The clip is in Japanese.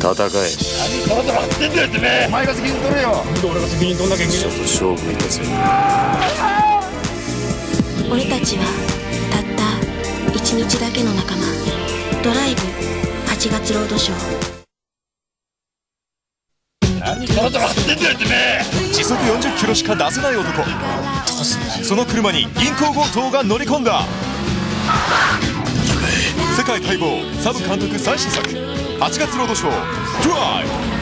戦え。 何トロトロってんだよてめえ。お前が責任取れよ。なんで俺が責任取んなきゃいけない。 ちょっと勝負いたぜ。 俺たちはたった一日だけの仲間。ドライブ8月ロードショー。 何トロトロってんだよてめえ。 時速40キロしか出せない男。その車に銀行強盗が乗り込んだ。世界待望サブ監督最新作8月ロードショードライブ